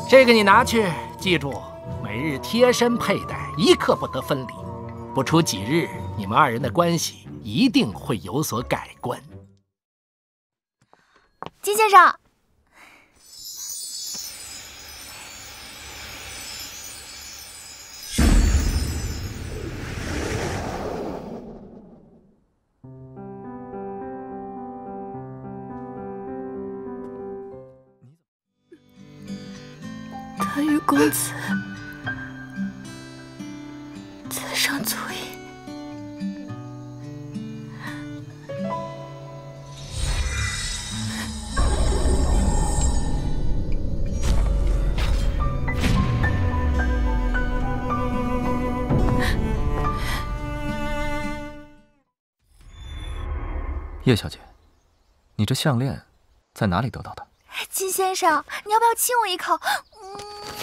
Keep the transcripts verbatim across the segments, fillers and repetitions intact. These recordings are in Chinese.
这个你拿去，记住，每日贴身佩戴，一刻不得分离。不出几日，你们二人的关系一定会有所改观。 金先生。 德裕公子此生足矣。 叶小姐，你这项链在哪里得到的？ 金先生，你要不要亲我一口？嗯。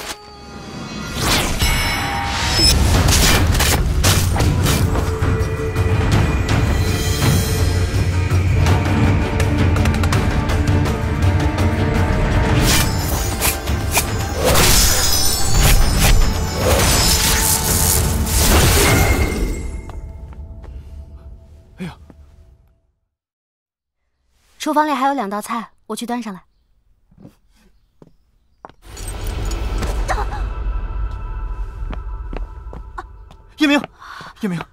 哎呀！ 厨房里还有两道菜，我去端上来。 叶明，叶明，